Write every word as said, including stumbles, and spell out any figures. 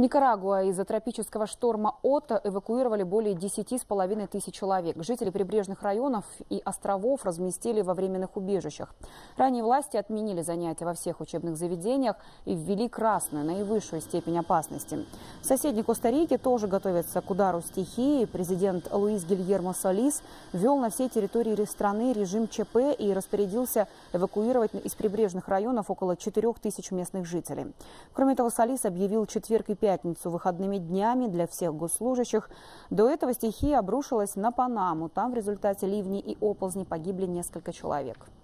Никарагуа из-за тропического шторма Ота эвакуировали более десяти с половиной тысяч человек. Жители прибрежных районов и островов разместили во временных убежищах. Ранее власти отменили занятия во всех учебных заведениях и ввели красную, наивысшую степень опасности. В соседней Коста-Рике тоже готовятся к удару стихии. Президент Луис Гильермо Солис ввел на всей территории страны режим ЧП и распорядился эвакуировать из прибрежных районов около четырёх тысяч местных жителей. Кроме того, Солис объявил четверг и пятницу выходными днями для всех госслужащих. До этого стихия обрушилась на Панаму. Там в результате ливней и оползней погибли несколько человек.